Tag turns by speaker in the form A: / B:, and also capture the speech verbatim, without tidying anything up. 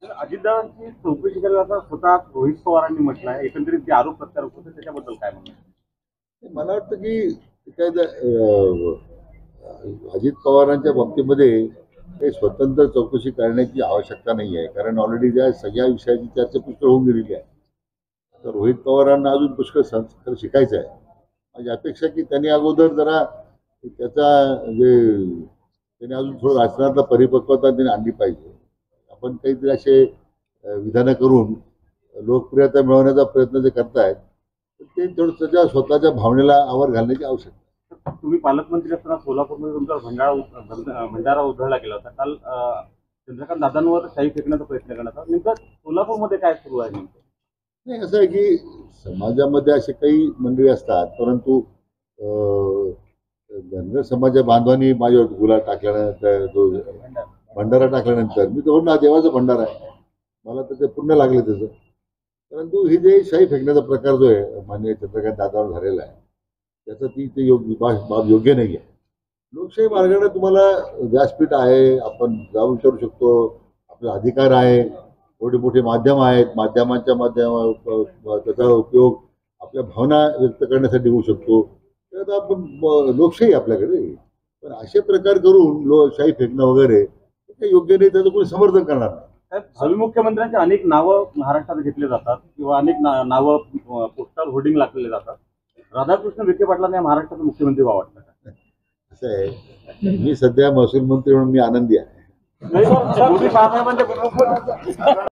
A: अजितदादांची चौकशी करायला आता स्वतः रोहित पवारांनी म्हटलं आहे. एकंदरीत जे आरोप प्रत्यारोप होते त्याच्याबद्दल काय म्हणणं?
B: मला वाटतं की काय अजित पवारांच्या बाबतीमध्ये काही स्वतंत्र चौकशी करण्याची आवश्यकता नाही आहे, कारण ऑलरेडी त्या सगळ्या विषयाची चर्चा पुष्कळ होऊन गेलेली आहे. तर रोहित पवारांना अजून पुष्कळ संस्कार शिकायचं आहे. माझी अपेक्षा की त्यांनी अगोदर जरा त्याचा जे त्यांनी अजून थोडं राजकारणातला परिपक्वता त्यांनी आणली पाहिजे. आपण काहीतरी असे विधानं करून लोकप्रियता मिळवण्याचा प्रयत्न जे करतायत ते थोडं त्याच्या स्वतःच्या भावनेला आवर घालण्याची आवश्यकता.
A: तुम्ही पालकमंत्री असताना सोलापूरमध्ये तुमचा भंडारा भंडारा उधळला गेला होता. काल चंद्रकांत दादांवर शाई फेकण्याचा प्रयत्न करण्यात आला. नेमकं सोलापूरमध्ये काय सुरू आहे? नेमकं
B: नाही, असं आहे की समाजामध्ये असे काही मंडळी असतात, परंतु धनगर समाजा बांधवांनी माझ्यावर गुलाल टाकल्यानंतर तो भंडारा टाकल्यानंतर मी तो ना देवाचा भंडारा आहे, मला तर ते पुण्य लागले त्याचं. परंतु ही जे शाई फेकण्याचा प्रकार जो आहे माननीय चंद्रकांत दादावर झालेला आहे त्याचं ती ते योग्य बाब योग्य नाही आहे. लोकशाही मार्गाने तुम्हाला व्यासपीठ आहे, आपण जाऊ विचारू शकतो, आपला अधिकार आहे, मोठे मोठे माध्यम आहेत, माध्यमांच्या माध्यमा त्याचा उपयोग आपल्या भावना व्यक्त करण्यासाठी होऊ शकतो. तर आपण लोकशाही आपल्याकडे, पण असे प्रकार करून लोकशाही फेकणं वगैरे काही योग्य नाही, त्याचं कोणी समर्थन करणार नाही.
A: भावी मुख्यमंत्र्यांची अनेक नावं महाराष्ट्रात घेतले जातात किंवा अनेक नावं पोस्टर होर्डिंग लागलेले जातात. राधाकृष्ण विखे पाटलांना महाराष्ट्राचा मुख्यमंत्री व्हावं वाटतं का?
B: असं आहे, मी सध्या महसूल मंत्री म्हणून मी आनंदी आहे.